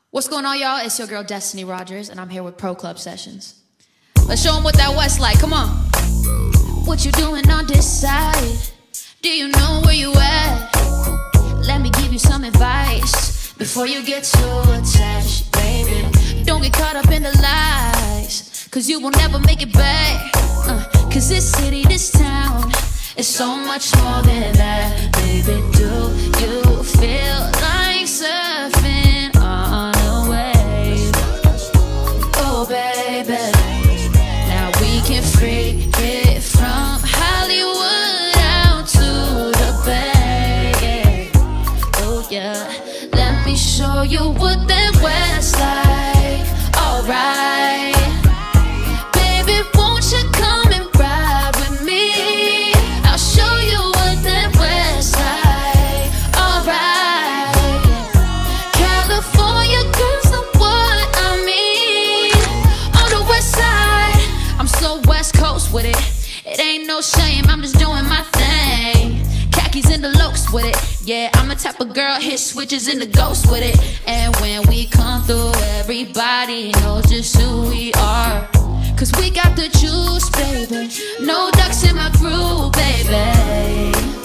What's going on, y'all? It's your girl Destiny Rogers, and I'm here with Pro Club Sessions. Let's show them what that West like. Come on. What you doing on this side? Do you know where you at? Let me give you some advice before you get too attached, baby. Don't get caught up in the lies, cause you will never make it back. Cause this city, this town is so much more than that, baby. Do you feel like surfing on a wave? Oh, baby, now we can freak it from Hollywood out to the Bay. Oh yeah, let me show you what that West like. Alright, baby, won't you come and ride with me? I'll show you what that West like. Alright, California girls know what I mean. On the West side, I'm so West Coast with it. It ain't no shame, I'm just doing my thing. Khakis in the lokes with it. Yeah, I'm the type of girl, hit switches in the ghost with it. And when we come through, everybody knows just who we are. Cause we got the juice, baby. No ducks in my crew, baby.